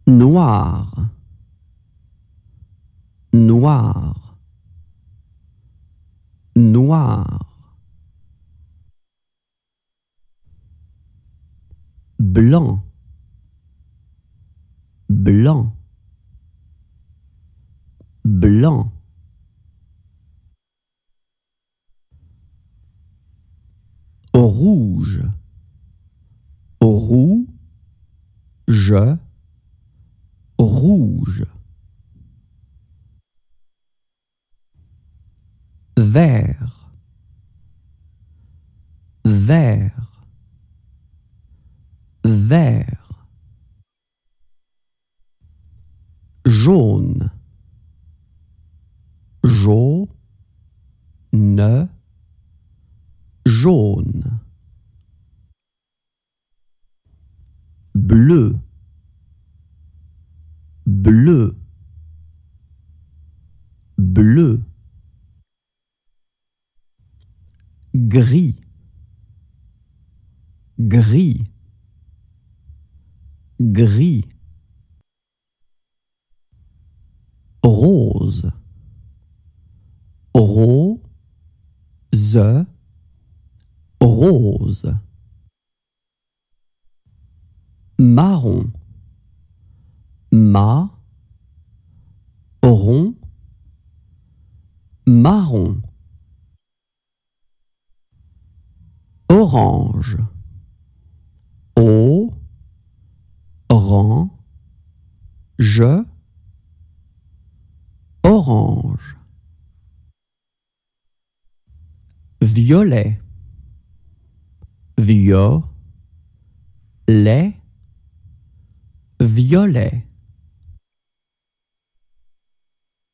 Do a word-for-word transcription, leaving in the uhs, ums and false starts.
Noir, noir, noir. Blanc, blanc, blanc. Rouge, rouge, rouge. Vert, vert, vert. Jaune, jaune, jaune. Bleu, bleu, bleu. Gris, gris, gris. Rose, rose, rose. Marron, ma, rond, marron. Orange, o, ran, je, orange. Violet, violet, violet.